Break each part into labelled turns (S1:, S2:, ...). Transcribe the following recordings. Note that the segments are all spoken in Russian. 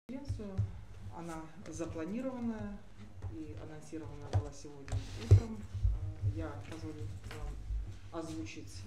S1: конференцию. Она запланированная и анонсирована была сегодня утром. Я позволю вам озвучить,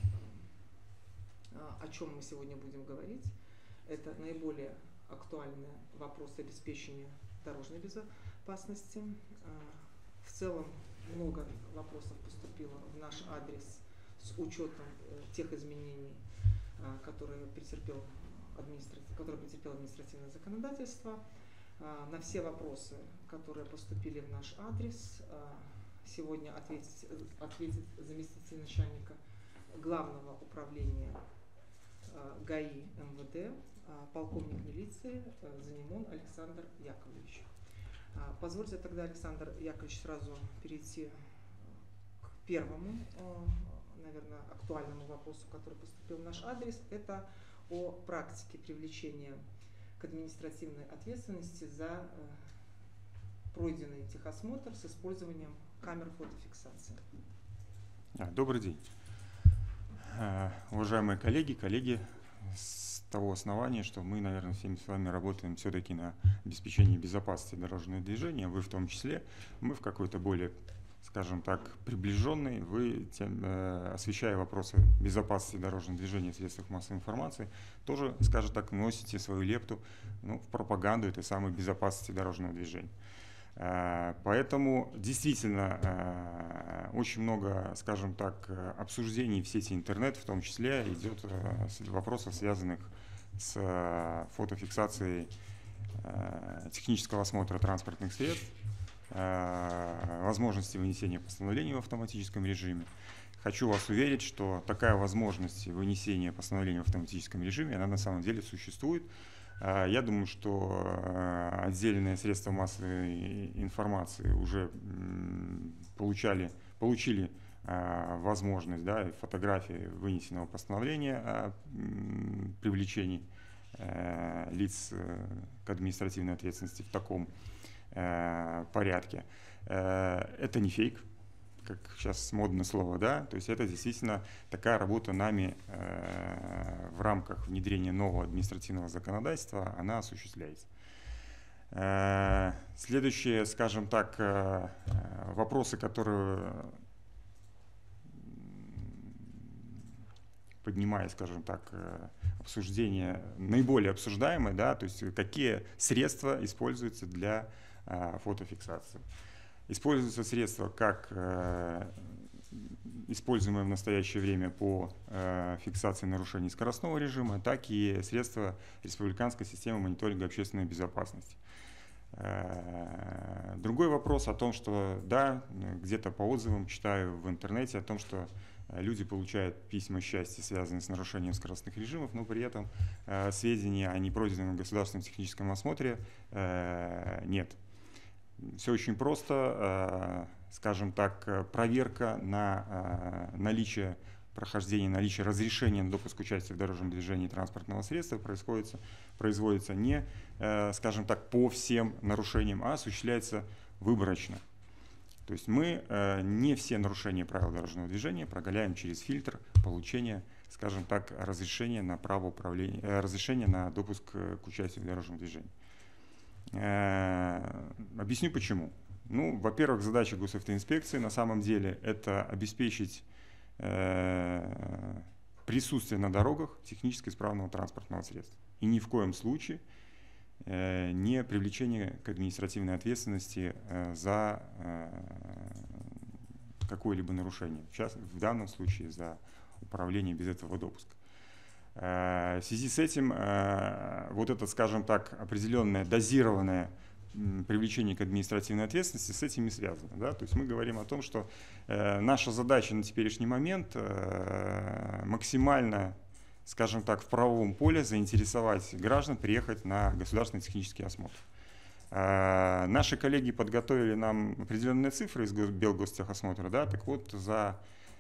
S1: о чем мы сегодня будем говорить. Это наиболее актуальный вопрос обеспечения дорожной безопасности. В целом много вопросов поступило в наш адрес с учетом тех изменений, которые претерпело административное законодательство. На все вопросы, которые поступили в наш адрес, сегодня ответит заместитель начальника Главного управления ГАИ МВД, полковник милиции Занимон Александр Яковлевич. Позвольте тогда, Александр Яковлевич, сразу перейти к первому, наверное, актуальному вопросу, который поступил в наш адрес. Это о практике привлечения к административной ответственности за пройденный техосмотр с использованием камер фотофиксации.
S2: Добрый день. Уважаемые коллеги, с того основания, что мы, наверное, всеми с вами работаем все-таки на обеспечении безопасности дорожного движения, вы в том числе, мы в какой-то более, скажем так, приближенный, вы, освещая вопросы безопасности дорожного движения в средствах массовой информации, тоже, скажем так, вносите свою лепту в пропаганду этой самой безопасности дорожного движения. Поэтому действительно очень много, скажем так, обсуждений в сети интернет, в том числе идет вопросов, связанных с фотофиксацией технического осмотра транспортных средств, возможности вынесения постановлений в автоматическом режиме. Хочу вас уверить, что такая возможность вынесения постановления в автоматическом режиме, она на самом деле существует. Я думаю, что отдельные средства массовой информации уже получили возможность, фотографии вынесенного постановления о привлечении лиц к административной ответственности в таком порядке. Это не фейк, как сейчас модное слово, то есть это действительно такая работа нами в рамках внедрения нового административного законодательства, она осуществляется. Следующие, скажем так, вопросы, которые поднимая, скажем так, обсуждение, наиболее обсуждаемые, то есть какие средства используются для фотофиксации. Используются средства как используемые в настоящее время по фиксации нарушений скоростного режима, так и средства республиканской системы мониторинга общественной безопасности. Другой вопрос о том, что где-то по отзывам читаю в интернете о том, что люди получают письма счастья, связанные с нарушением скоростных режимов, но при этом сведений о непройденном государственном техническом осмотре нет. Все очень просто, скажем так, проверка на наличие разрешения на допуск участия в дорожном движении транспортного средства производится не, скажем так, по всем нарушениям, а осуществляется выборочно. То есть мы не все нарушения правил дорожного движения проголяем через фильтр получения, скажем так, разрешения на право управления, разрешения на допуск к участию в дорожном движении. Объясню почему. Во-первых, задача госавтоинспекции на самом деле это обеспечить присутствие на дорогах технически исправного транспортного средства. И ни в коем случае не привлечение к административной ответственности за какое-либо нарушение. В данном случае за управление без этого допуска. В связи с этим вот это, скажем так, определенное дозированное привлечение к административной ответственности с этим и связано. То есть мы говорим о том, что наша задача на теперешний момент максимально, скажем так, в правовом поле заинтересовать граждан приехать на государственный технический осмотр. Наши коллеги подготовили нам определенные цифры из Белгостехосмотра. Так вот, за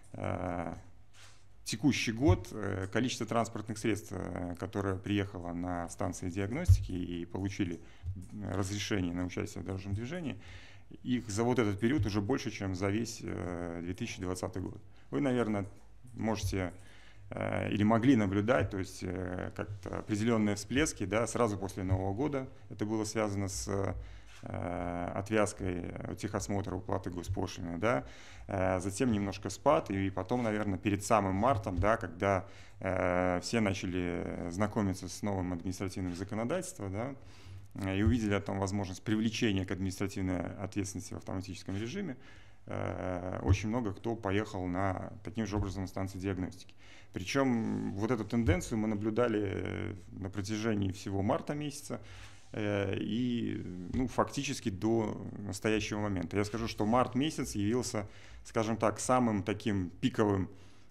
S2: текущий год количество транспортных средств, которое приехало на станции диагностики и получили разрешение на участие в дорожном движении, их за вот этот период уже больше, чем за весь 2020 год. Вы, наверное, можете или могли наблюдать, то есть как-то определенные всплески, да, сразу после Нового года. Это было связано с отвязкой техосмотра, уплаты госпошлины, да, затем немножко спад, и потом, наверное, перед самым мартом, да, когда все начали знакомиться с новым административным законодательством, да, и увидели там возможность привлечения к административной ответственности в автоматическом режиме, очень много кто поехал таким же образом на станции диагностики. Причем вот эту тенденцию мы наблюдали на протяжении всего марта месяца, и фактически до настоящего момента. Я скажу, что март месяц явился, скажем так, самым таким пиковым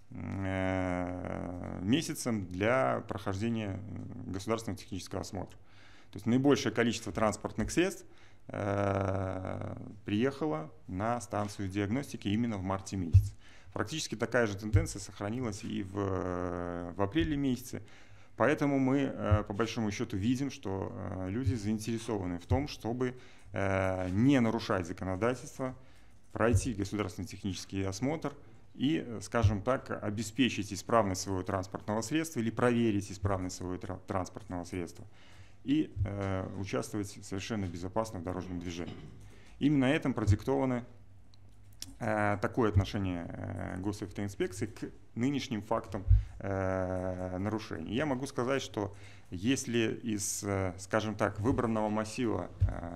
S2: месяцем для прохождения государственного технического осмотра. То есть наибольшее количество транспортных средств приехало на станцию диагностики именно в марте месяце. Практически такая же тенденция сохранилась и в апреле месяце. Поэтому мы, по большому счету, видим, что люди заинтересованы в том, чтобы не нарушать законодательство, пройти государственный технический осмотр и, скажем так, обеспечить исправность своего транспортного средства или проверить исправность своего транспортного средства и участвовать совершенно безопасно в дорожном движении. Именно этим продиктовано такое отношение госавтоинспекции к нынешним фактам нарушений. Я могу сказать, что если из, скажем так, выбранного массива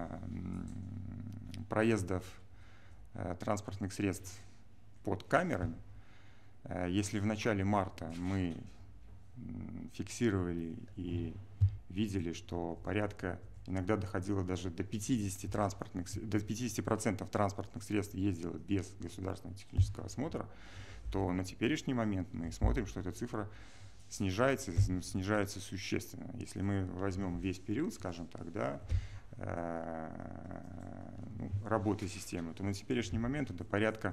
S2: проездов транспортных средств под камерами, если в начале марта мы фиксировали и видели, что порядка, иногда доходило даже до 50% транспортных средств ездило без государственного технического осмотра, то на теперешний момент мы смотрим, что эта цифра снижается существенно. Если мы возьмем весь период, скажем так, да, работы системы, то на теперешний момент это порядка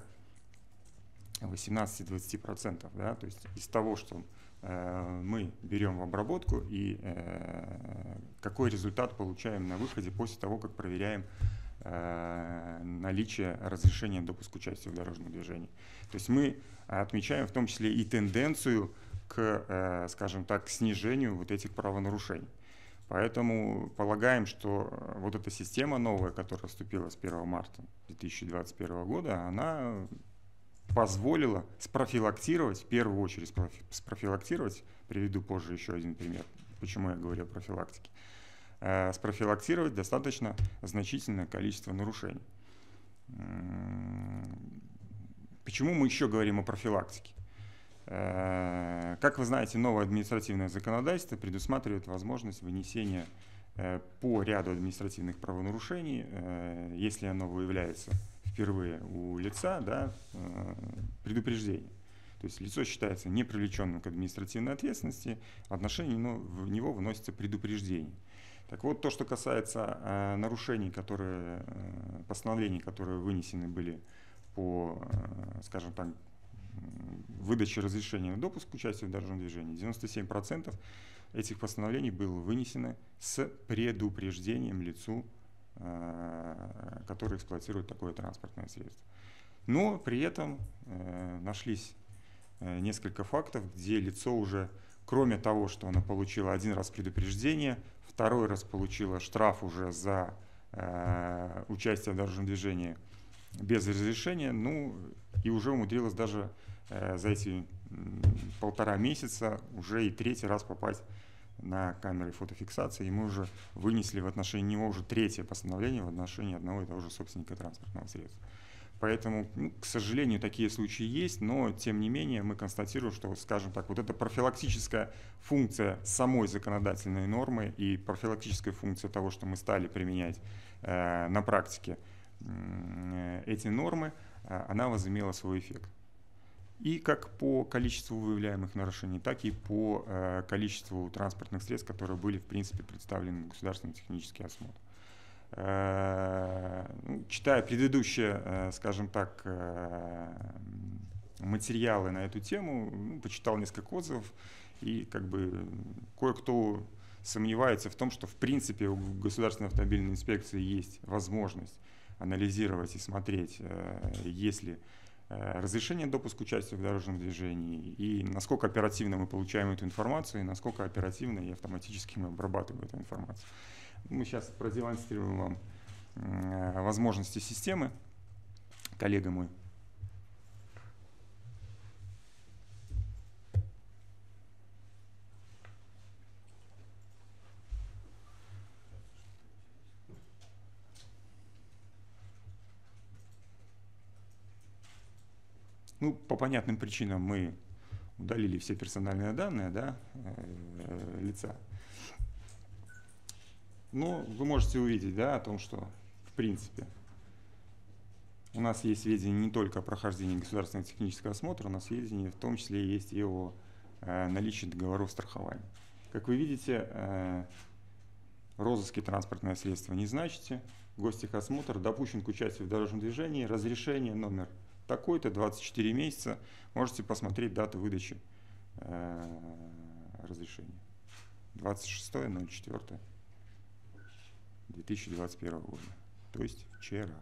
S2: 18-20%. Да, то есть из того, что мы берем в обработку и какой результат получаем на выходе после того, как проверяем наличие разрешения допуска участия в дорожном движении. То есть мы отмечаем в том числе и тенденцию к, скажем так, снижению вот этих правонарушений. Поэтому полагаем, что вот эта система новая, которая вступила с 1 марта 2021 года, она позволила спрофилактировать, в первую очередь спрофилактировать, приведу позже еще один пример, почему я говорю о профилактике, спрофилактировать достаточно значительное количество нарушений. Почему мы еще говорим о профилактике? Как вы знаете, новое административное законодательство предусматривает возможность вынесения по ряду административных правонарушений, если оно выявляется впервые у лица, да, предупреждение. То есть лицо считается непривлеченным к административной ответственности, в отношении в него выносится предупреждение. Так вот, то, что касается нарушений, постановлений, которые вынесены были по, скажем так, выдаче разрешения на допуск к участию в дорожном движении, 97% этих постановлений было вынесено с предупреждением лицу, который эксплуатирует такое транспортное средство. Но при этом нашлись несколько фактов, где лицо уже, кроме того, что оно получило один раз предупреждение, второй раз получило штраф уже за участие в дорожном движении без разрешения, и уже умудрилось даже за эти 1,5 месяца уже и третий раз попасть на камеры фотофиксации, и мы уже вынесли в отношении него уже третье постановление в отношении одного и того же собственника транспортного средства. Поэтому, к сожалению, такие случаи есть, но тем не менее мы констатируем, что, скажем так, вот эта профилактическая функция самой законодательной нормы и профилактическая функция того, что мы стали применять на практике эти нормы, она возымела свой эффект. И как по количеству выявляемых нарушений, так и по количеству транспортных средств, которые были, в принципе, представлены в государственный технический осмотр. Читая предыдущие, скажем так, материалы на эту тему, почитал несколько отзывов, и как бы кое-кто сомневается в том, что в принципе у Государственной автомобильной инспекции есть возможность анализировать и смотреть, есть ли разрешение допуска участия в дорожном движении, и насколько оперативно мы получаем эту информацию, и насколько оперативно и автоматически мы обрабатываем эту информацию. Мы сейчас продемонстрируем вам возможности системы. Коллега мой. Ну, по понятным причинам мы удалили все персональные данные, да, лица. Но вы можете увидеть, да, о том, что в принципе у нас есть сведения не только о прохождении государственного технического осмотра, у нас сведения в том числе есть и о наличии договоров страхования. Как вы видите, розыске транспортное средство не значите, гостехосмотр допущен к участию в дорожном движении, разрешение номер такой-то, 24 месяца, можете посмотреть дату выдачи разрешения. 26.04.2021 года, то есть вчера.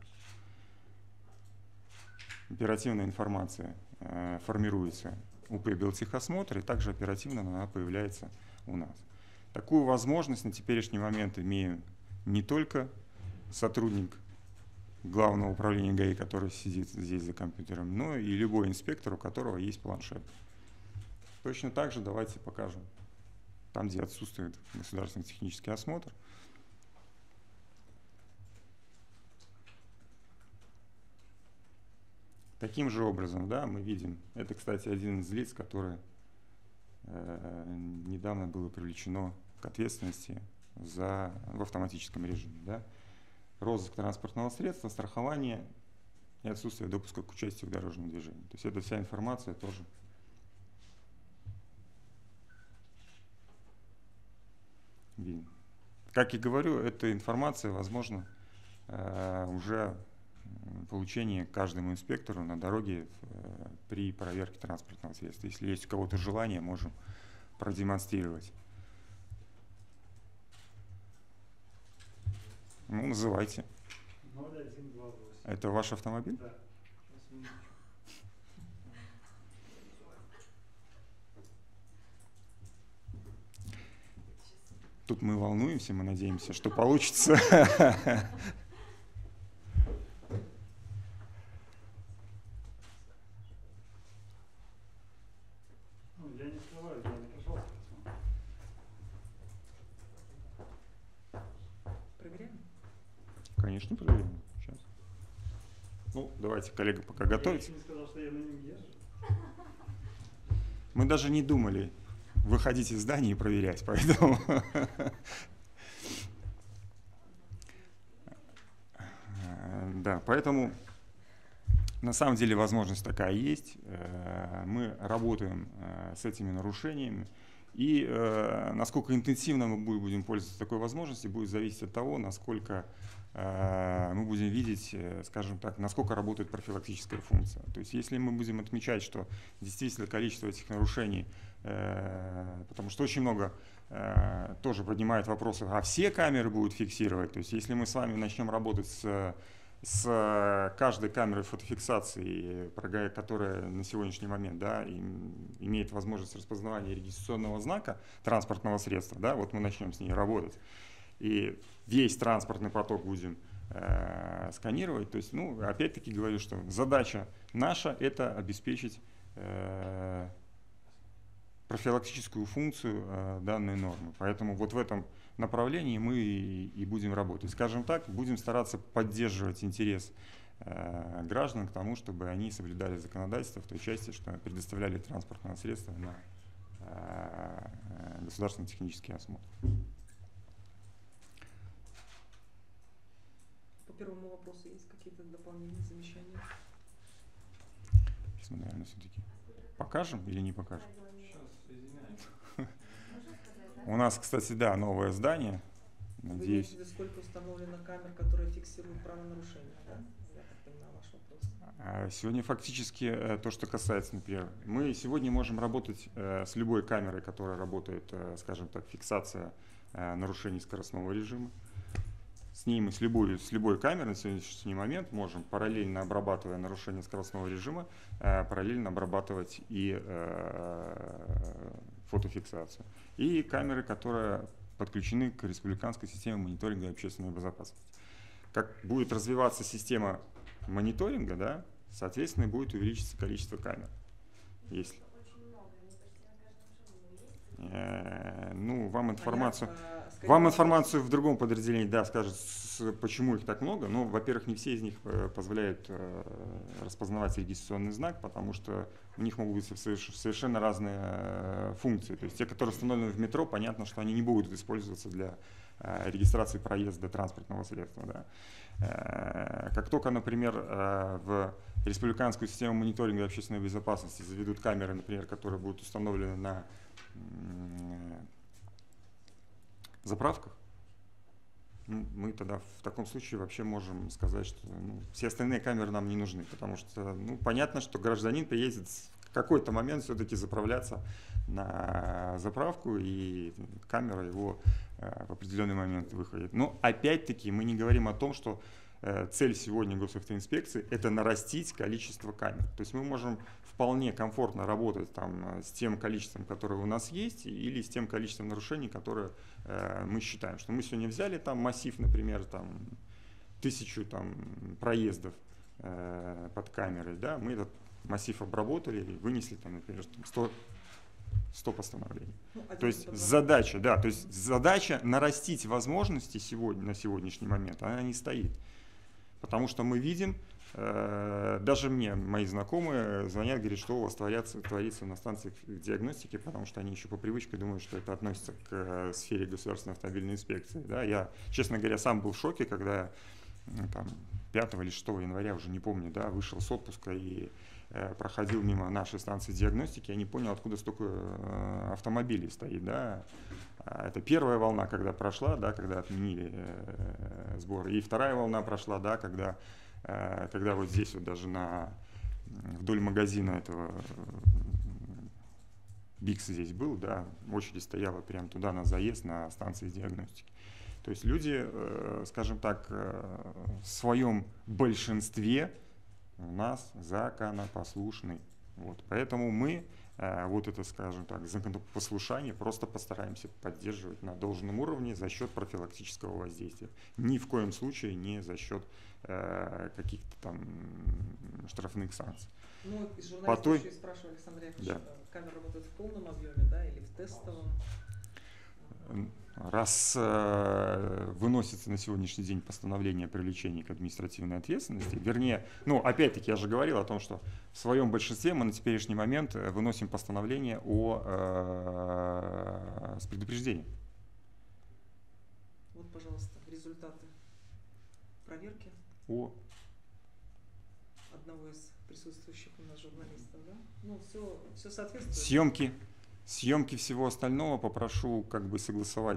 S2: Оперативная информация формируется УП Белтехосмотр, и также оперативно она появляется у нас. Такую возможность на теперешний момент имею не только сотрудник Главного управления ГАИ, который сидит здесь за компьютером, но и любой инспектор, у которого есть планшет. Точно так же давайте покажем там, где отсутствует государственный технический осмотр. Таким же образом, да, мы видим, это, кстати, один из лиц, который недавно было привлечено к ответственности в автоматическом режиме. Да. Розыск транспортного средства, страхование и отсутствие допуска к участию в дорожном движении. То есть эта вся информация тоже видно. Как и говорю, эта информация возможна уже получение каждому инспектору на дороге при проверке транспортного средства. Если есть у кого-то желание, можем продемонстрировать. Ну, называйте.
S3: 0128.
S2: Это ваш автомобиль?
S3: Да.
S2: Тут мы волнуемся, мы надеемся, что получится.
S3: Я не скрываю, я не пришел.
S1: Проверяем?
S2: Конечно, проверим. Сейчас. Ну, давайте, коллега, пока готовится.
S3: Я еще не сказал, что я на нем езжу.
S2: Мы даже не думали выходить из здания и проверять, поэтому… Да, поэтому на самом деле возможность такая есть. Мы работаем с этими нарушениями. И насколько интенсивно мы будем пользоваться такой возможностью, будет зависеть от того, насколько мы будем видеть, скажем так, насколько работает профилактическая функция. То есть если мы будем отмечать, что действительно количество этих нарушений, потому что очень много тоже поднимает вопросы, а все камеры будут фиксировать. То есть если мы с вами начнем работать с каждой камерой фотофиксации, которая на сегодняшний момент, да, имеет возможность распознавания регистрационного знака транспортного средства, да, вот мы начнем с ней работать, и весь транспортный поток будем сканировать. То есть, ну, опять-таки говорю, что задача наша – это обеспечить профилактическую функцию данной нормы. Поэтому вот в этом направлении мы и будем работать. Скажем так, будем стараться поддерживать интерес граждан к тому, чтобы они соблюдали законодательство в той части, что предоставляли транспортное средство на государственный технический осмотр.
S1: По первому вопросу есть какие-то дополнения, замечания?
S2: Сейчас мы, наверное, все-таки покажем или не покажем?
S3: Сейчас, соединяется.
S2: У нас, кстати, да, новое здание.
S1: Вы
S2: Надеюсь.
S1: имеете в виду, сколько установлено камер, которые фиксируют правонарушения, да? Я так понимаю ваш вопрос.
S2: Сегодня фактически то, что касается, например, мы сегодня можем работать с любой камерой, которая работает, скажем так, фиксация нарушений скоростного режима. с ней мы с любой камерой на сегодняшний момент можем, параллельно обрабатывая нарушение скоростного режима, параллельно обрабатывать и фотофиксацию. И камеры, которые подключены к республиканской системе мониторинга общественной безопасности. Как будет развиваться система мониторинга, да, соответственно, будет увеличиться количество камер. Если ну, вам информацию в другом подразделении, да, скажут, почему их так много. Ну, во-первых, не все из них позволяют распознавать регистрационный знак, потому что у них могут быть совершенно разные функции. То есть те, которые установлены в метро, понятно, что они не будут использоваться для регистрации проезда транспортного средства. Да. Как только, например, в республиканскую систему мониторинга общественной безопасности заведут камеры, например, которые будут установлены на заправках, мы тогда в таком случае вообще можем сказать, что все остальные камеры нам не нужны, потому что понятно, что гражданин приедет в какой-то момент все-таки заправляться на заправку, и камера его в определенный момент выходит. Но опять-таки мы не говорим о том, что цель сегодня госавтоинспекции – это нарастить количество камер. То есть мы можем вполне комфортно работать там с тем количеством, которое у нас есть, или с тем количеством нарушений, которые мы считаем. Что мы сегодня взяли там массив, например, там, 1000 там, проездов под камерой, да, мы этот массив обработали и вынесли, там, например, 100 постановлений. То есть задача нарастить возможности на сегодняшний момент, она не стоит. Потому что мы видим, даже мне мои знакомые звонят, говорят, что у вас творится на станциях диагностики, потому что они еще по привычке думают, что это относится к сфере государственной автомобильной инспекции. Да, я, честно говоря, сам был в шоке, когда там, 5 или 6 января, уже не помню, да, вышел с отпуска и проходил мимо нашей станции диагностики, я не понял, откуда столько автомобилей стоит. Да. Это первая волна, когда прошла, да, когда отменили сбор, и вторая волна прошла, да, когда вот здесь вот даже вдоль магазина этого Бикс здесь был, да, очередь стояла прямо туда на заезд на станции диагностики. То есть люди, скажем так, в своем большинстве у нас законопослушны. Вот. Поэтому мы вот это, скажем так, законопослушание просто постараемся поддерживать на должном уровне за счет профилактического воздействия. Ни в коем случае не за счет каких-то там штрафных санкций.
S1: Ну, из журналистов еще и спрашивали, Александр Яковлевич, да. Камера работает в полном объеме, да, или в тестовом?
S2: Раз выносится на сегодняшний день постановление о привлечении к административной ответственности, вернее, опять-таки я же говорил о том, что в своем большинстве мы на теперешний момент выносим постановление с предупреждением.
S1: Вот, пожалуйста, результаты проверки одного из присутствующих у нас журналистов, да? Все соответствует.
S2: Съемки всего остального попрошу согласовать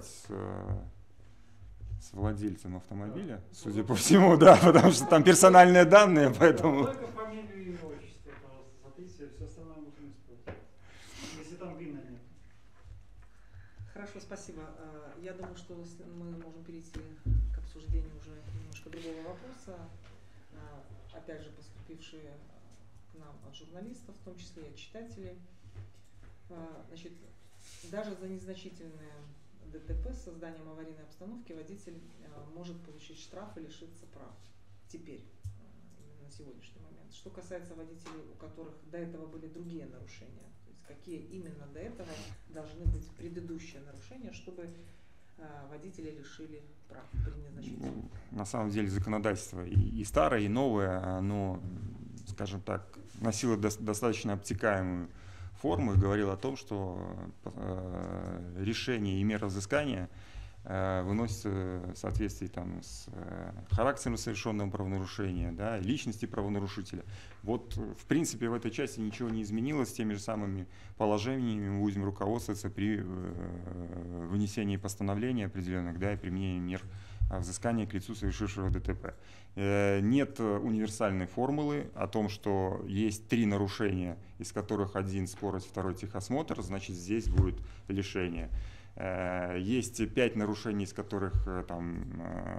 S2: с владельцем автомобиля, судя по всему, да, потому что там персональные данные, поэтому...
S3: Только фамилию и имя, отчество, пожалуйста, записывайте, все остальное можно использовать, если там вина нет.
S1: Хорошо, спасибо. Я думаю, что мы можем перейти к обсуждению уже немножко другого вопроса, опять же поступившие к нам от журналистов, в том числе и от читателей. Значит, даже за незначительное ДТП с созданием аварийной обстановки водитель может получить штраф и лишиться прав. Теперь, именно на сегодняшний момент. Что касается водителей, у которых до этого были другие нарушения, то есть какие именно до этого должны быть предыдущие нарушения, чтобы водители лишили прав при незначительном.
S2: На самом деле законодательство и старое, и новое, оно, скажем так, носило достаточно обтекаемую форму и говорил о том, что решение и мера взыскания выносятся в соответствии с характером совершенного правонарушения, да, личности правонарушителя. Вот, в принципе, в этой части ничего не изменилось, теми же самыми положениями мы будем руководствоваться при вынесении постановлений определенных, да, и применении мер взыскания к лицу, совершившего ДТП. Нет универсальной формулы о том, что есть 3 нарушения, из которых один скорость, второй техосмотр, значит здесь будет лишение. Есть 5 нарушений, из которых там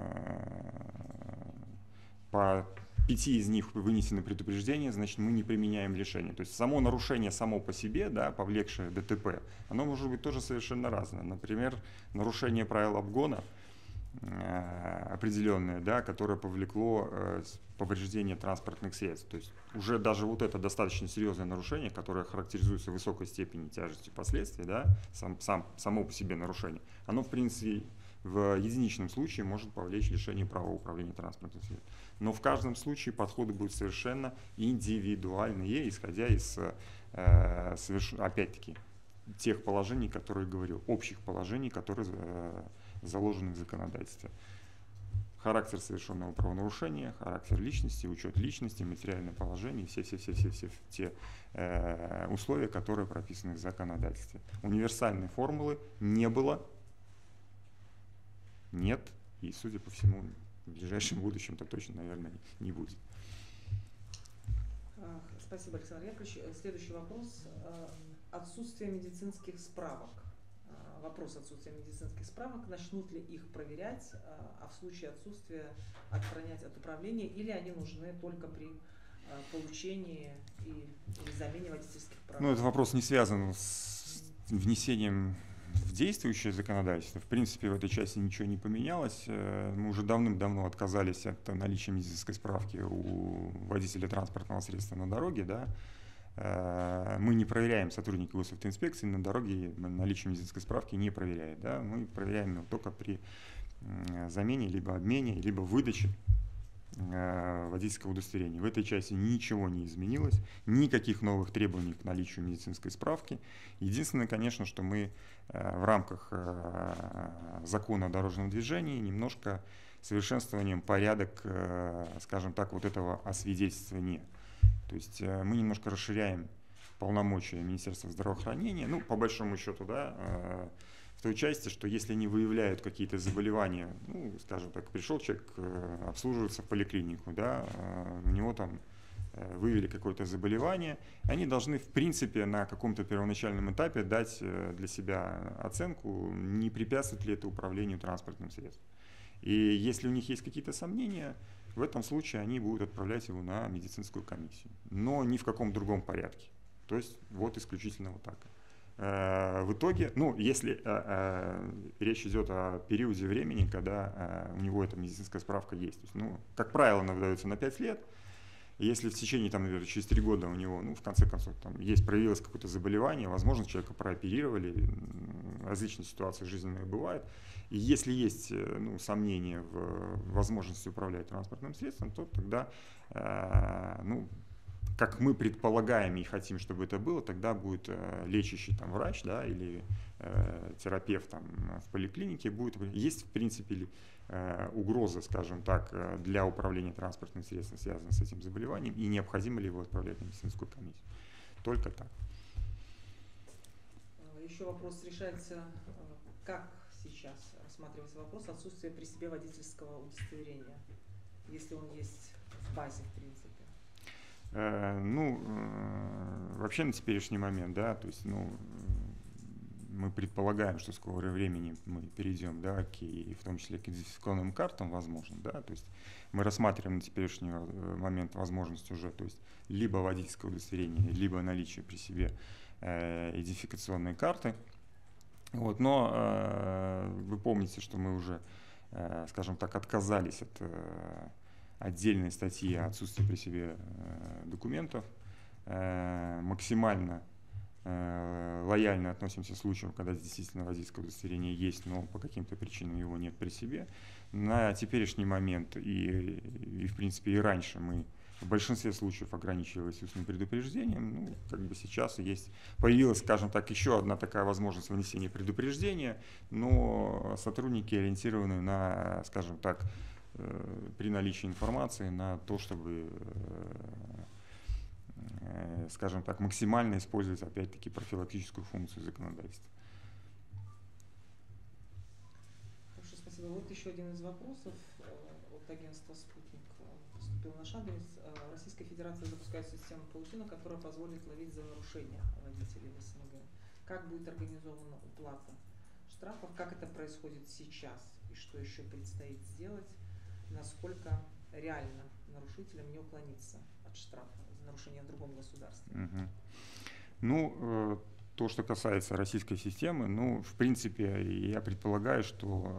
S2: по 5 из них вынесено предупреждение, значит, мы не применяем лишение. То есть само нарушение само по себе, да, повлекшее ДТП, оно может быть тоже совершенно разное. Например, нарушение правил обгона определенное, да, которое повлекло повреждение транспортных средств. То есть уже даже вот это достаточно серьезное нарушение, которое характеризуется высокой степенью тяжести последствий, да, само по себе нарушение, оно в принципе в единичном случае может повлечь лишение права управления транспортным средством. Но в каждом случае подходы будут совершенно индивидуальные, исходя из, опять-таки, тех положений, которые я говорил, общих положений, которые заложены в законодательстве. Характер совершенного правонарушения, характер личности, учет личности, материальное положение, все те условия, которые прописаны в законодательстве. Универсальной формулы не было, нет, и, судя по всему, в ближайшем будущем-то точно, наверное, не будет.
S1: Спасибо, Александр Яковлевич. Следующий вопрос. Отсутствие медицинских справок. Вопрос отсутствия медицинских справок. Начнут ли их проверять, а в случае отсутствия отстранять от управления, или они нужны только при получении или замене водительских прав?
S2: Ну, этот вопрос не связан с внесением в действующее законодательство. В принципе, в этой части ничего не поменялось. Мы уже давным-давно отказались от наличия медицинской справки у водителя транспортного средства на дороге. Да? Мы не проверяем, сотрудники госавтоинспекции на дороге наличие медицинской справки не проверяет. Да? Мы проверяем его только при замене, либо обмене, либо выдаче водительского удостоверения. В этой части ничего не изменилось, никаких новых требований к наличию медицинской справки. Единственное, конечно, что мы в рамках закона о дорожном движении немножко совершенствованием порядок, скажем так, вот этого освидетельствования. То есть мы немножко расширяем полномочия Министерства здравоохранения, ну, по большому счету, да, в той части, что если они выявляют какие-то заболевания, ну, скажем так, пришел человек обслуживаться в поликлинику, да, у него там выявили какое-то заболевание, они должны, в принципе, на каком-то первоначальном этапе дать для себя оценку, не препятствует ли это управлению транспортным средством. И если у них есть какие-то сомнения, в этом случае они будут отправлять его на медицинскую комиссию, но ни в каком другом порядке. То есть вот исключительно вот так. В итоге, ну, если речь идет о периоде времени, когда у него эта медицинская справка есть, то есть, ну, как правило, она выдается на 5 лет, если в течение, там, наверное, через 3 года у него, ну, в конце концов, там, проявилось какое-то заболевание, возможно, человека прооперировали, различные ситуации жизненные бывают, и если есть, ну, сомнения в возможности управлять транспортным средством, то тогда, ну, как мы предполагаем и хотим, чтобы это было, тогда будет лечащий там врач, да, или терапевт там в поликлинике будет. Есть, в принципе, угроза, скажем так, для управления транспортным средством, связанным с этим заболеванием, и необходимо ли его отправлять на медицинскую комиссию. Только так.
S1: Еще вопрос решается, как сейчас рассматривается вопрос отсутствия при себе водительского удостоверения, если он есть в базе, в принципе.
S2: Ну, вообще на теперешний момент, да, то есть, ну, мы предполагаем, что в скором времени мы перейдем, да, в том числе к идентификационным картам, возможно, да, то есть мы рассматриваем на теперешний момент возможность уже, то есть либо водительское удостоверение, либо наличие при себе идентификационной карты. Вот, но вы помните, что мы уже, скажем так, отказались от отдельной статьи о отсутствии при себе документов, максимально лояльно относимся к случаям, когда действительно водительское удостоверение есть, но по каким-то причинам его нет при себе. На теперешний момент и в принципе и раньше мы в большинстве случаев ограничивались устным предупреждением. Ну, как бы сейчас появилась, скажем так, еще одна такая возможность вынесения предупреждения, но сотрудники ориентированы на, скажем так, при наличии информации на то, чтобы, скажем так, максимально использовать, опять-таки, профилактическую функцию законодательства.
S1: Хорошо, спасибо. Вот еще один из вопросов от агентства «Спутник» поступил наш адрес. Российская Федерация запускает систему паутина, которая позволит ловить за нарушения водителей в СНГ. Как будет организована уплата штрафов, как это происходит сейчас и что еще предстоит сделать, насколько реально нарушителям не уклониться от штрафа за нарушение в другом государстве.
S2: Ну, то, что касается российской системы, ну, в принципе, я предполагаю, что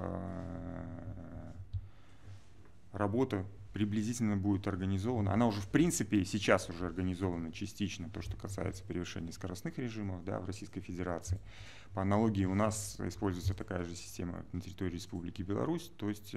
S2: работа приблизительно будет организована. Она уже, в принципе, сейчас уже организована частично, то, что касается превышения скоростных режимов, да, в Российской Федерации. По аналогии у нас используется такая же система на территории Республики Беларусь, то есть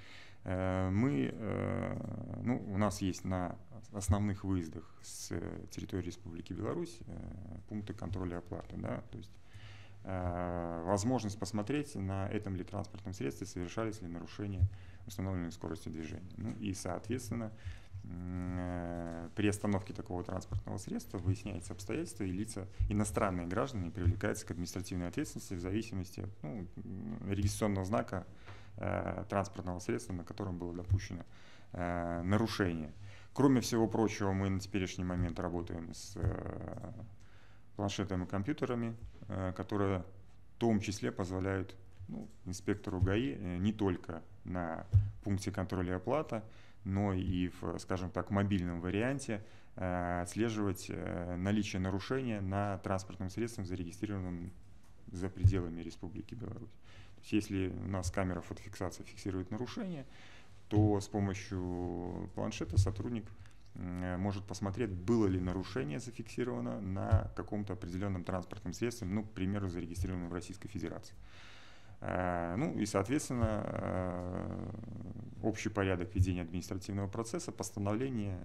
S2: у нас есть на основных выездах с территории Республики Беларусь пункты контроля оплаты, да, то есть возможность посмотреть, на этом ли транспортном средстве совершались ли нарушения установленной скорости движения. Ну и, соответственно, при остановке такого транспортного средства выясняется обстоятельства, и лица, иностранные граждане, привлекаются к административной ответственности в зависимости от регистрационного знака транспортного средства, на котором было допущено нарушение. Кроме всего прочего, мы на теперешний момент работаем с планшетами и компьютерами, которые в том числе позволяют инспектору ГАИ не только на пункте контроля и оплаты, но и в, скажем так, мобильном варианте отслеживать наличие нарушения на транспортном средстве, зарегистрированном за пределами Республики Беларусь. То есть, если у нас камера фотофиксации фиксирует нарушение, то с помощью планшета сотрудник может посмотреть, было ли нарушение зафиксировано на каком-то определенном транспортном средстве, к примеру, зарегистрированном в Российской Федерации. И, соответственно, общий порядок ведения административного процесса, постановление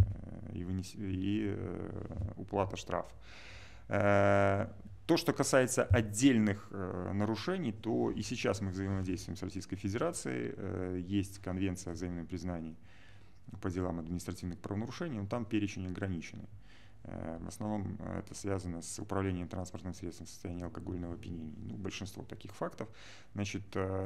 S2: и уплата штрафа. То, что касается отдельных нарушений, то и сейчас мы взаимодействуем с Российской Федерацией. Есть конвенция о взаимном признании по делам административных правонарушений, но там перечень ограниченный. В основном это связано с управлением транспортным средством в состоянии алкогольного опьянения. Большинство таких фактов. Значит,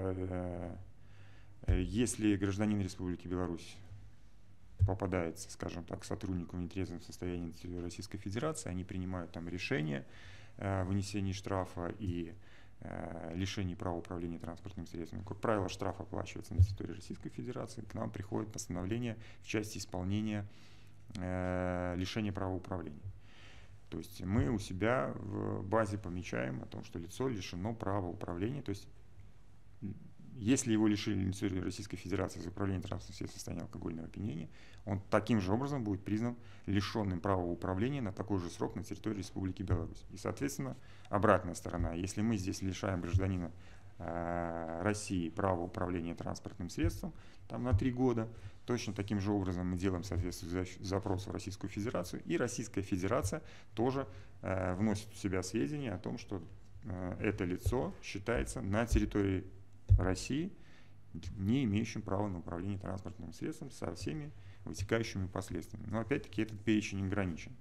S2: если гражданин Республики Беларусь попадается, скажем так, сотруднику в нетрезвом состоянии на территории Российской Федерации, они принимают там решение о вынесении штрафа и лишении права управления транспортным средством. Как правило, штраф оплачивается на территории Российской Федерации. К нам приходит постановление в части исполнения лишения права управления. То есть мы у себя в базе помечаем о том, что лицо лишено права управления. То есть если его лишили на территории Российской Федерации за управление транспортным средством в состоянии алкогольного опьянения, он таким же образом будет признан лишенным права управления на такой же срок на территории Республики Беларусь. И, соответственно, обратная сторона. Если мы здесь лишаем гражданина России права управления транспортным средством на 3 года, точно таким же образом мы делаем соответствующий запрос в Российскую Федерацию, и Российская Федерация тоже вносит в себя сведения о том, что это лицо считается на территории России не имеющим права на управление транспортным средством со всеми вытекающими последствиями. Но опять-таки этот перечень ограничен.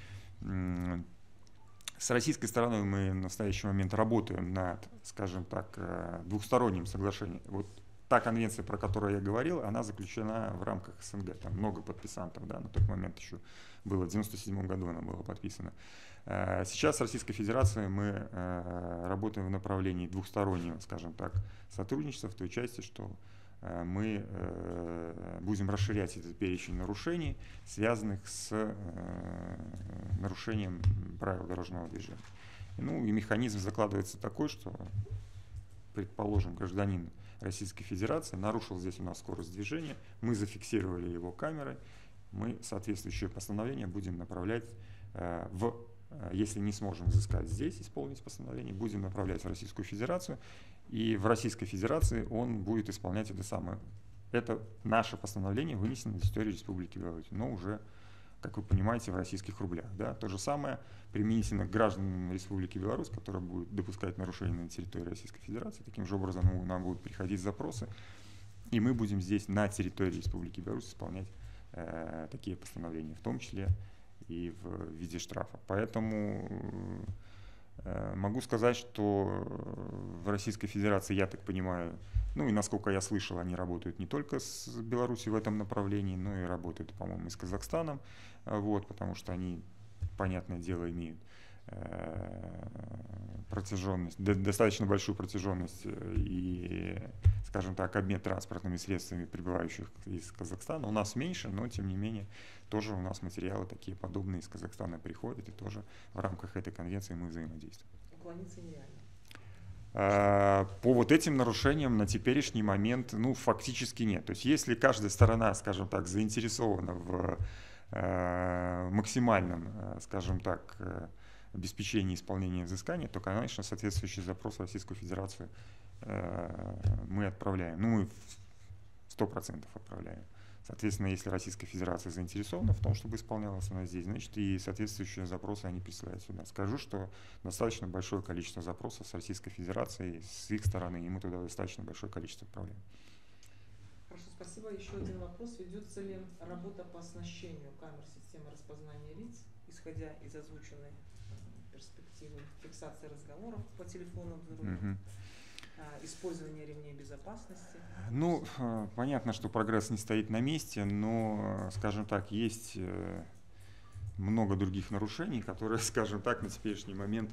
S2: С российской стороной мы в настоящий момент работаем над, скажем так, двухсторонним соглашением. Вот та конвенция, про которую я говорил, она заключена в рамках СНГ. Там много подписантов, да, на тот момент еще было, в 1997 году она была подписана. Сейчас с Российской Федерацией мы работаем в направлении двухстороннего, скажем так, сотрудничества в той части, что мы будем расширять этот перечень нарушений, связанных с нарушением правил дорожного движения. И механизм закладывается такой, что, предположим, гражданин Российской Федерации нарушил здесь у нас скорость движения, мы зафиксировали его камерой, мы соответствующее постановление будем направлять если не сможем изыскать здесь, исполнить постановление, будем направлять в Российскую Федерацию, и в Российской Федерации он будет исполнять это самое. Это наше постановление вынесено на территорию Республики Беларусь, но уже, как вы понимаете, в российских рублях. Да? То же самое применительно к гражданам Республики Беларусь, которые будут допускать нарушения на территории Российской Федерации. Таким же образом нам будут приходить запросы, и мы будем здесь на территории Республики Беларусь исполнять такие постановления, в том числе и в виде штрафа. Поэтому могу сказать, что в Российской Федерации, я так понимаю, и насколько я слышал, они работают не только с Беларусью в этом направлении, но и работают, по-моему, и с Казахстаном, потому что они, понятное дело, имеют протяженность, достаточно большую протяженность и, скажем так, обмен транспортными средствами, прибывающих из Казахстана. У нас меньше, но тем не менее тоже у нас материалы такие подобные из Казахстана приходят, и тоже в рамках этой конвенции мы взаимодействуем.
S1: Уклониться нереально.
S2: По вот этим нарушениям на теперешний момент, ну, фактически нет. То есть если каждая сторона, скажем так, заинтересована в максимальном, скажем так, обеспечении исполнения взыскания, то, конечно, соответствующий запрос в Российскую Федерацию мы отправляем. Ну, мы 100% отправляем. Соответственно, если Российская Федерация заинтересована в том, чтобы исполнялась она здесь, значит, и соответствующие запросы они присылают сюда. Скажу, что достаточно большое количество запросов с Российской Федерацией, с их стороны, и мы туда достаточно большое количество отправляем.
S1: Хорошо, спасибо. Еще один вопрос. Ведется ли работа по оснащению камер системы распознания лиц, исходя из озвученной перспективы фиксации разговоров по телефону за рулем? Использование ремней безопасности?
S2: Ну, понятно, что прогресс не стоит на месте, но, скажем так, есть много других нарушений, которые, скажем так, на теперешний момент,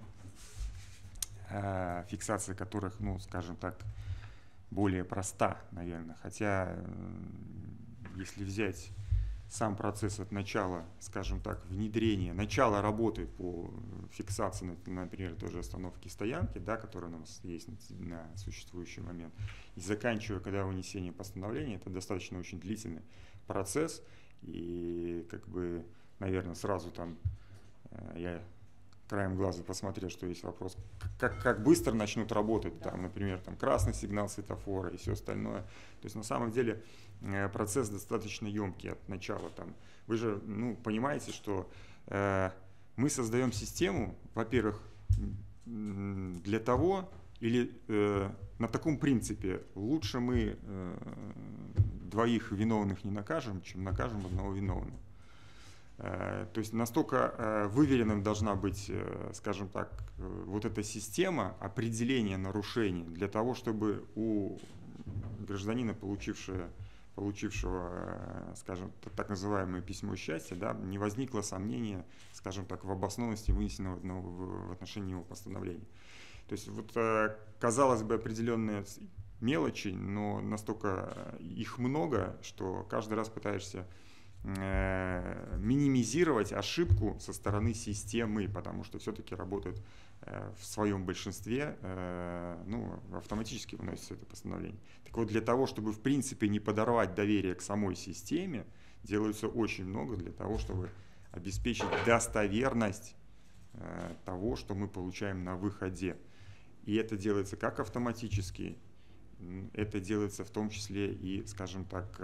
S2: фиксация которых, ну, скажем так, более проста, наверное. Хотя, если взять сам процесс от начала, скажем так, внедрения, начала работы по фиксации, например, той же остановки стоянки, да, которая у нас есть на существующий момент, и заканчивая, когда вынесение постановления, это достаточно очень длительный процесс. И, как бы, наверное, сразу там я краем глаза посмотрел, что есть вопрос, как быстро начнут работать, там, например, там, красный сигнал светофора и все остальное. То есть на самом деле процесс достаточно емкий от начала. Там. Вы же понимаете, что мы создаем систему, во-первых, для того, или на таком принципе, лучше мы двоих виновных не накажем, чем накажем одного виновного. То есть настолько выверенным должна быть, скажем так, вот эта система определения нарушений для того, чтобы у гражданина, получившего, скажем, так называемое письмо счастья, да, не возникло сомнения, скажем так, в обоснованности вынесенного в отношении его постановления. То есть вот, казалось бы, определенные мелочи, но настолько их много, что каждый раз пытаешься минимизировать ошибку со стороны системы, потому что все-таки работает в своем большинстве, автоматически выносится это постановление. Так вот, для того, чтобы в принципе не подорвать доверие к самой системе, делается очень много для того, чтобы обеспечить достоверность того, что мы получаем на выходе. И это делается как автоматически, это делается в том числе и, скажем так,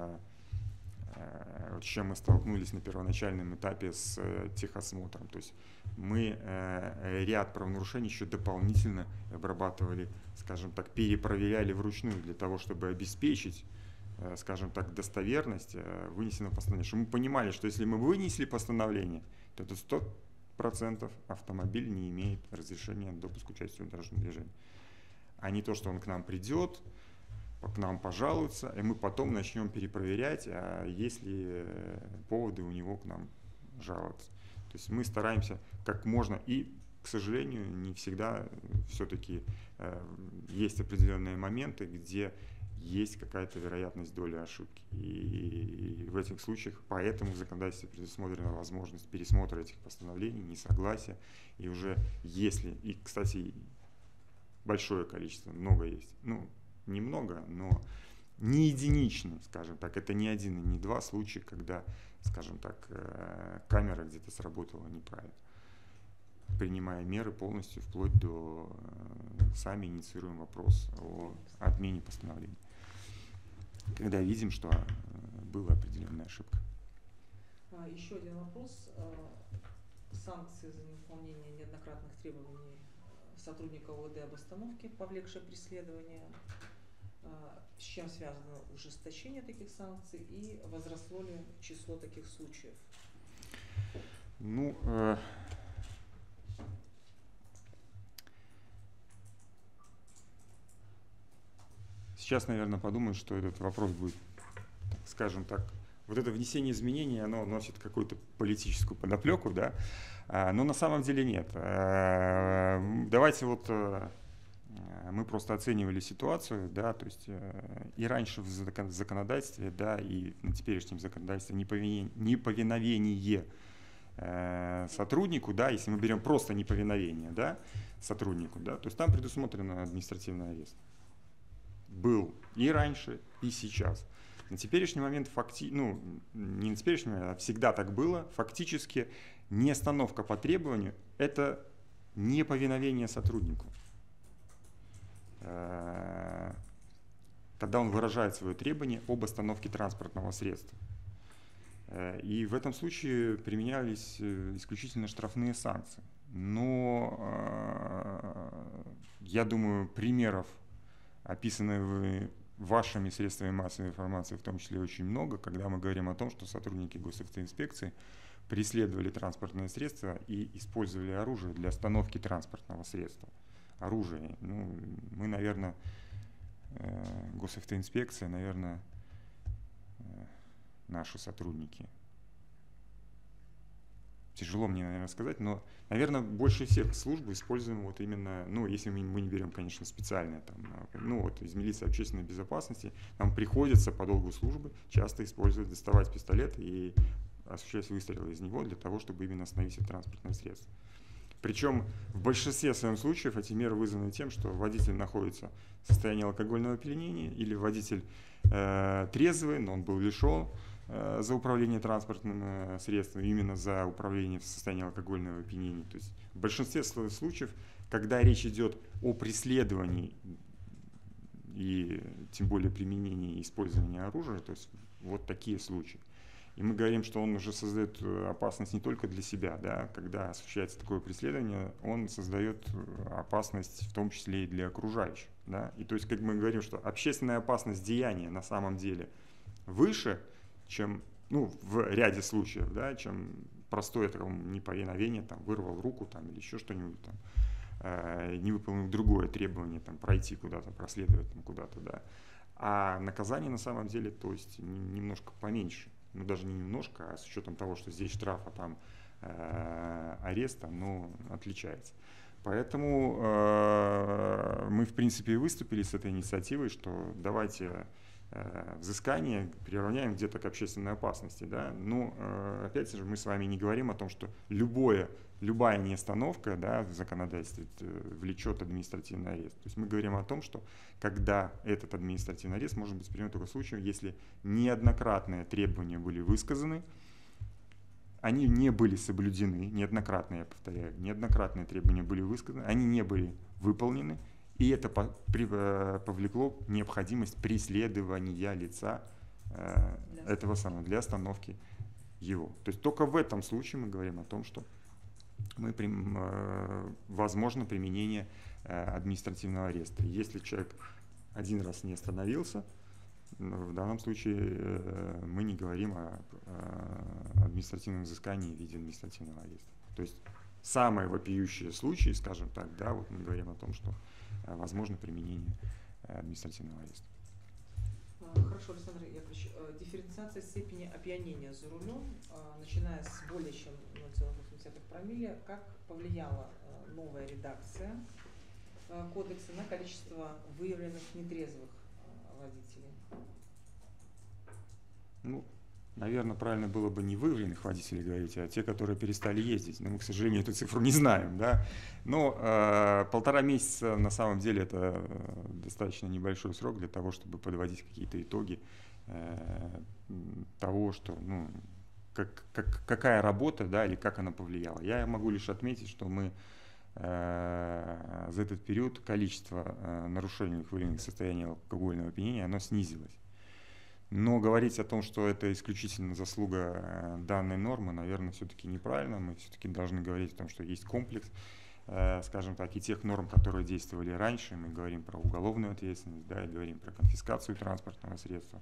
S2: с чем мы столкнулись на первоначальном этапе с техосмотром. То есть мы ряд правонарушений еще дополнительно обрабатывали, скажем так, перепроверяли вручную для того, чтобы обеспечить, скажем так, достоверность вынесенного постановления. Чтобы мы понимали, что если мы вынесли постановление, то это 100% автомобиль не имеет разрешения на допуск к участию в дорожном движении. А не то, что он к нам придет, к нам пожалуются, и мы потом начнем перепроверять, а есть ли поводы у него к нам жаловаться. То есть мы стараемся как можно, и, к сожалению, не всегда все-таки есть определенные моменты, где есть какая-то вероятность доли ошибки. И в этих случаях поэтому в законодательстве предусмотрена возможность пересмотра этих постановлений, несогласия. И уже если, и, кстати, большое количество, много есть, немного, но не единичные, скажем так, это не один и не два случая, когда, скажем так, камера где-то сработала неправильно. Принимая меры полностью, вплоть до сами инициируем вопрос о отмене постановления, когда видим, что была определенная ошибка.
S1: Еще один вопрос. Санкции за невыполнение неоднократных требований сотрудника ОВД об остановке, повлекшее преследование. С чем связано ужесточение таких санкций и возросло ли число таких случаев?
S2: Сейчас, наверное, подумаю, что этот вопрос будет, скажем так, вот это внесение изменений, оно носит какую-то политическую подоплеку, да, но на самом деле нет. Давайте вот мы просто оценивали ситуацию, да, то есть и раньше в законодательстве, да, и на теперешнем законодательстве неповиновение сотруднику, да, если мы берем просто неповиновение, да, сотруднику, да, то есть там предусмотрен административный арест. Был и раньше, и сейчас. На теперешний момент, ну, не на теперешний момент, а всегда так было, фактически неостановка по требованию – это неповиновение сотруднику. Когда он выражает свое требование об остановке транспортного средства. И в этом случае применялись исключительно штрафные санкции. Но я думаю, примеров, описанных вашими средствами массовой информации, в том числе очень много, когда мы говорим о том, что сотрудники госавтоинспекции преследовали транспортное средство и использовали оружие для остановки транспортного средства. Оружие. Ну, мы, наверное, госавтоинспекция, наверное, наши сотрудники. Тяжело мне, наверное, сказать, но, наверное, больше всех служб используем вот именно, ну, если мы не берем, конечно, специальные, там, ну, вот из милиции общественной безопасности, нам приходится по долгу службы часто использовать, доставать пистолет и осуществлять выстрелы из него для того, чтобы именно остановить это транспортное средство. Причем в большинстве своем случаев эти меры вызваны тем, что водитель находится в состоянии алкогольного опьянения или водитель трезвый, но он был лишен за управление транспортным средством, именно за управление в состоянии алкогольного опьянения. То есть в большинстве случаев, когда речь идет о преследовании и тем более применении и использовании оружия, то есть вот такие случаи. И мы говорим, что он уже создает опасность не только для себя, да, когда осуществляется такое преследование, он создает опасность в том числе и для окружающих. Да. И то есть, как мы говорим, что общественная опасность деяния на самом деле выше, чем, ну, в ряде случаев, да, чем простое там, неповиновение, там, вырвал руку там, или еще что-нибудь, там, не выполнил другое требование, там, пройти куда-то, проследовать там, куда-то. Да. А наказание на самом деле, то есть, немножко поменьше. Ну, даже не немножко, а с учетом того, что здесь штраф, а там арест, оно отличается. Поэтому мы, в принципе, выступили с этой инициативой, что давайте взыскание приравняем где-то к общественной опасности. Да? Но, опять же, мы с вами не говорим о том, что любая неостановка, да, в законодательстве влечет административный арест. То есть мы говорим о том, что когда этот административный арест может быть принят только в случае, если неоднократные требования были высказаны, они не были соблюдены, неоднократно, я повторяю, неоднократные требования были высказаны, они не были выполнены, и это повлекло необходимость преследования лица этого самого для остановки его. То есть только в этом случае мы говорим о том, что возможно применение административного ареста. Если человек один раз не остановился, в данном случае мы не говорим о административном взыскании в виде административного ареста. То есть самые вопиющие случаи, скажем так, да, вот мы говорим о том, что возможно применение административного ареста.
S1: Хорошо, Александр Яковлевич, дифференциация степени опьянения за рулем, начиная с более чем 0,8 промилле, как повлияла новая редакция кодекса на количество выявленных нетрезвых водителей?
S2: Ну, наверное, правильно было бы не выявленных водителей говорить, а те, которые перестали ездить. Но мы, к сожалению, эту цифру не знаем. Да? Но 1,5 месяца на самом деле это достаточно небольшой срок для того, чтобы подводить какие-то итоги того, что, ну, какая работа, да, или как она повлияла. Я могу лишь отметить, что мы за этот период количество нарушений, выявленных в состоянии алкогольного опьянения, оно снизилось. Но говорить о том, что это исключительно заслуга данной нормы, наверное, все-таки неправильно. Мы все-таки должны говорить о том, что есть комплекс, скажем так, и тех норм, которые действовали раньше. Мы говорим про уголовную ответственность, да, и говорим про конфискацию транспортного средства.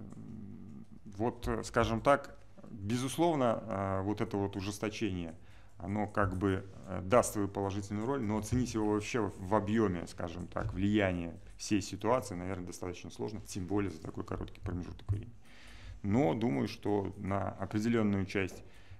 S2: Вот, скажем так, безусловно, вот это вот ужесточение оно как бы даст свою положительную роль, но оценить его вообще в объеме, скажем так, влияния всей ситуации, наверное, достаточно сложно, тем более за такой короткий промежуток времени. Но думаю, что на определенную часть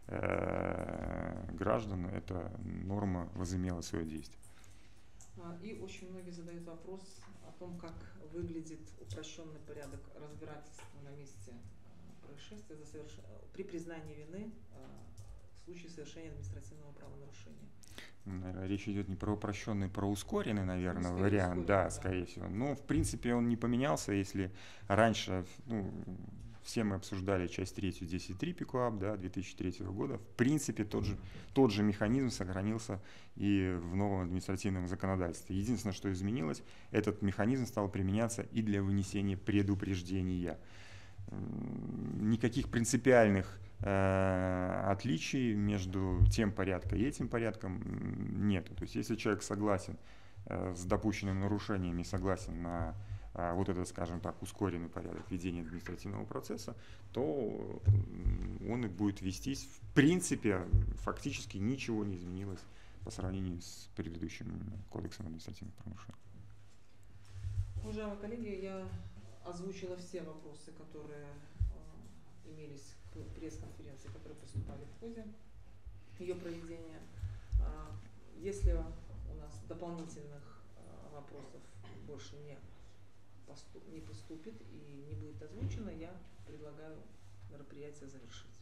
S2: граждан эта норма возымела свое действие.
S1: И очень многие задают вопрос о том, как выглядит упрощенный порядок разбирательства на месте происшествия при признании вины в случае совершения административного правонарушения.
S2: Речь идет не про упрощенный, про ускоренный, наверное,
S1: Скорее
S2: вариант,
S1: ускоренный,
S2: да,
S1: да.
S2: скорее всего. Но, в принципе, он не поменялся, если раньше, все мы обсуждали часть 3 10.3 ПКУАП, да, 2003 года, в принципе, тот же механизм сохранился и в новом административном законодательстве. Единственное, что изменилось, этот механизм стал применяться и для вынесения предупреждения. Никаких принципиальных отличий между тем порядком и этим порядком нету. То есть если человек согласен с допущенными нарушениями, согласен на вот этот, скажем так, ускоренный порядок ведения административного процесса, то он и будет вестись. В принципе, фактически ничего не изменилось по сравнению с предыдущим кодексом административных правонарушений.
S1: Уважаемые коллеги, я озвучила все вопросы, которые имелись к пресс-конференции, которые поступали в ходе ее проведения. Если у нас дополнительных вопросов больше не поступит и не будет озвучено, я предлагаю мероприятие завершить.